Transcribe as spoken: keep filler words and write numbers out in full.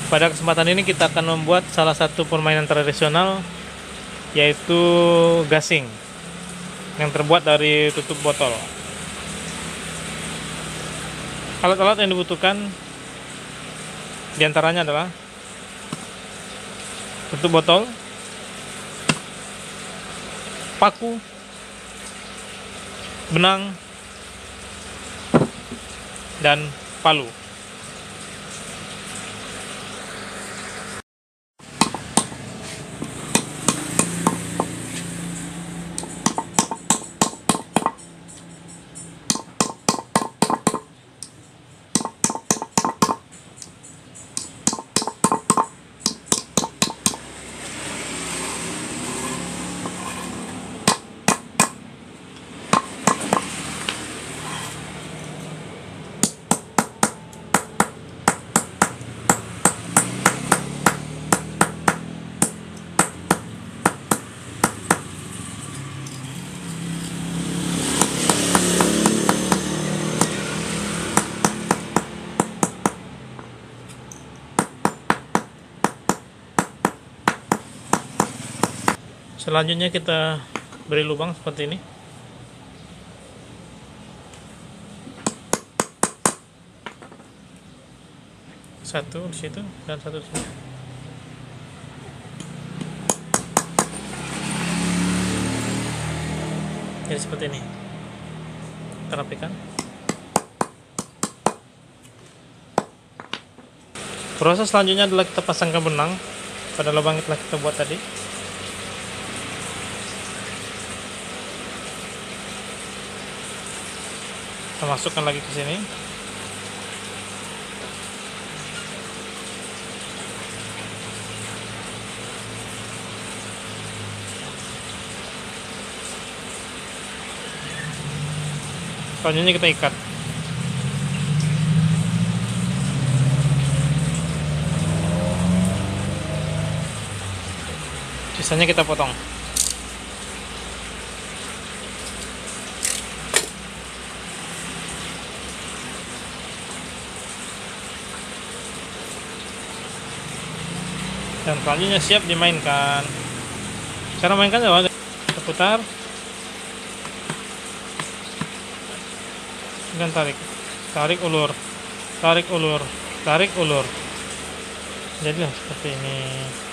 Pada kesempatan ini kita akan membuat salah satu permainan tradisional, yaitu gasing yang terbuat dari tutup botol. Alat-alat yang dibutuhkan diantaranya adalah tutup botol, paku, benang, dan palu. Selanjutnya kita beri lubang seperti ini. Satu di situ dan satu di sini. Jadi seperti ini. Kita rapikan. Proses selanjutnya adalah kita pasangkan benang pada lubang yang telah kita buat tadi. Kita masukkan lagi ke sini. Selanjutnya kita ikat. Sisanya kita potong. Dan selanjutnya siap dimainkan. Cara mainkan adalah kita putar dan tarik, tarik ulur, tarik ulur, tarik ulur. Jadilah seperti ini.